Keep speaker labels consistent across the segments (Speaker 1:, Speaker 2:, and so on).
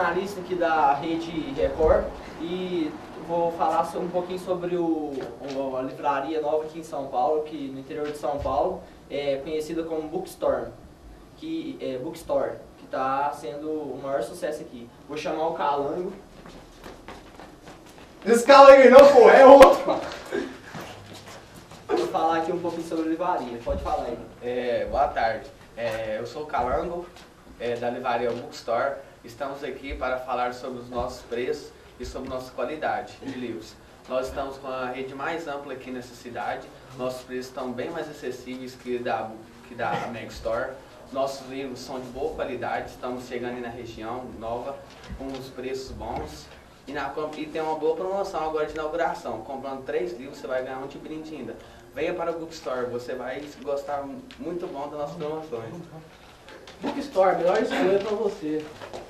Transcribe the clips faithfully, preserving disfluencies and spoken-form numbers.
Speaker 1: jornalista aqui da Rede Record e vou falar um pouquinho sobre o, a livraria nova aqui em São Paulo, que no interior de São Paulo é conhecida como Bookstore, que é Bookstore, que está sendo o maior sucesso aqui. Vou chamar o Calango.
Speaker 2: Esse Calango não, pô, é outro.
Speaker 1: Vou falar aqui um pouquinho sobre a livraria. Pode falar aí.
Speaker 3: É, boa tarde. É, eu sou o Calango, é, da livraria Bookstore. Estamos aqui para falar sobre os nossos preços e sobre nossa qualidade de livros. Nós estamos com a rede mais ampla aqui nessa cidade. Nossos preços estão bem mais acessíveis que da, que da Mega Store. Nossos livros são de boa qualidade. Estamos chegando aí na região nova com os preços bons. E, na, e tem uma boa promoção agora de inauguração. Comprando três livros, você vai ganhar um de brinde ainda. Venha para o Bookstore, você vai gostar muito bom das nossas promoções.
Speaker 2: Bookstore, melhor escolha para você.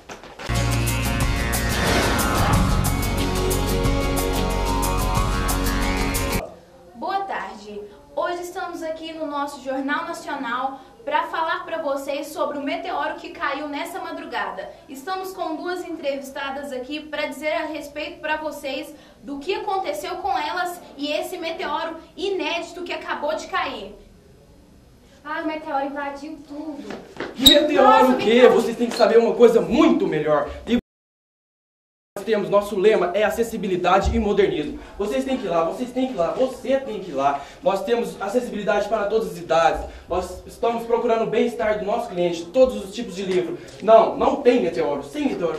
Speaker 4: Boa tarde. Hoje estamos aqui no nosso Jornal Nacional para falar para vocês sobre o meteoro que caiu nessa madrugada. Estamos com duas entrevistadas aqui para dizer a respeito para vocês do que aconteceu com elas e esse meteoro inédito que acabou de cair.
Speaker 5: Ah, o meteoro invadiu tudo.
Speaker 2: Meteoro o quê? Vocês têm que saber uma coisa muito melhor. E nós temos, nosso lema é acessibilidade e modernismo. Vocês têm que ir lá, vocês têm que ir lá, você tem que ir lá. Nós temos acessibilidade para todas as idades. Nós estamos procurando o bem-estar do nosso cliente, todos os tipos de livro. Não, não tem meteoro, sem meteoro.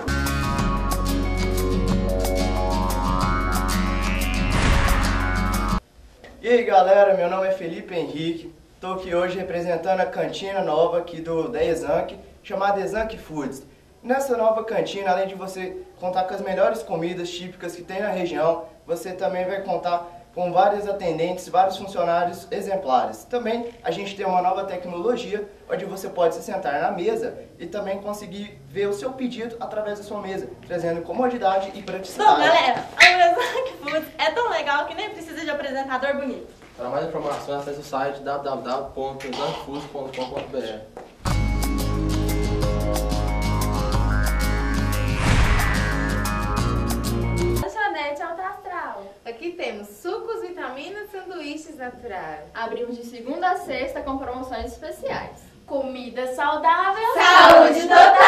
Speaker 6: E aí galera, meu nome é Felipe Henrique, estou aqui hoje representando a cantina nova aqui do, da Exanc, chamada Exanc Foods. Nessa nova cantina, além de você contar com as melhores comidas típicas que tem na região, você também vai contar com vários atendentes, vários funcionários exemplares. Também a gente tem uma nova tecnologia, onde você pode se sentar na mesa e também conseguir ver o seu pedido através da sua mesa, trazendo comodidade e praticidade.
Speaker 7: Bom, galera, a Exanc Foods é tão legal que nem precisa de apresentador bonito.
Speaker 8: Para mais informações, acesse o site w w w ponto exanc foods ponto com ponto b r.
Speaker 5: Lanchonete Alto Astral.
Speaker 9: Aqui temos sucos, vitaminas, sanduíches naturais.
Speaker 5: Abrimos de segunda a sexta com promoções especiais. Comida saudável.
Speaker 9: Saúde total!